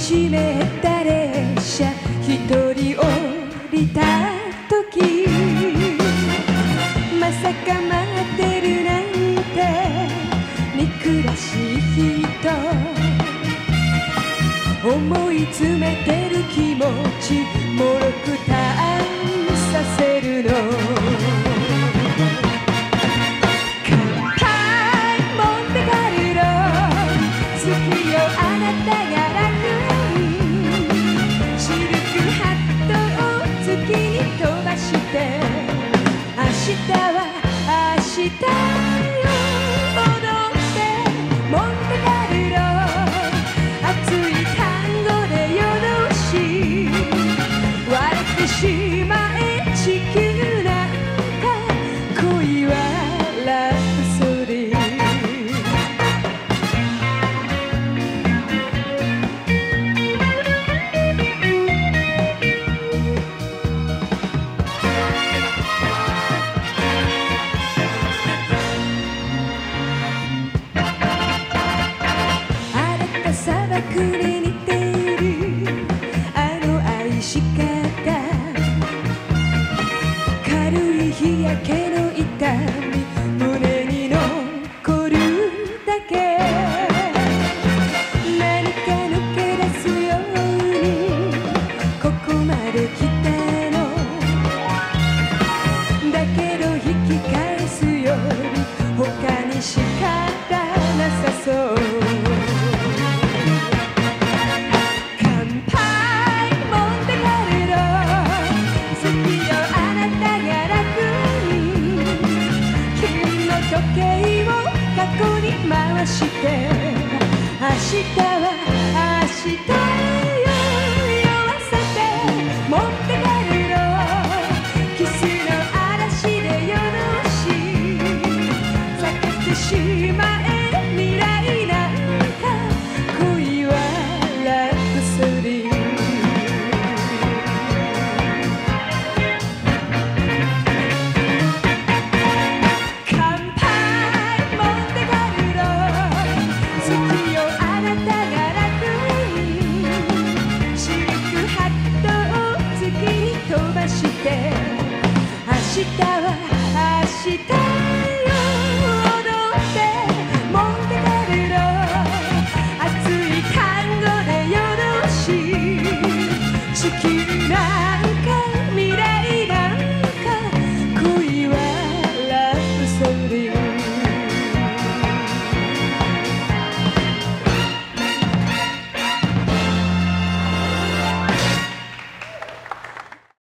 湿った列車一人降りた時、まさか待ってるなんて憎らしい人、思い詰めてる気持ちもろくターンさせるの。乾杯モンテカルロ、好きよあなたが楽に、シルクハットを月に飛ばして、明日は明日よ踊ってモンテカルロ、熱い単語で夜通し割れてしまえ地球なんか、恋はラプソディ。砂漠に似ているあの愛し方、軽い日焼けの痛み胸に残るだけ、何か抜け出すようにここまで来たのだけど引き返すより他に仕方なさそう。時計を過去に回して、明日は明日よ酔わせてモンテカルロ、キスの嵐で夜通し避けてしまえ未来なんか、恋はラプソディ。明日は明日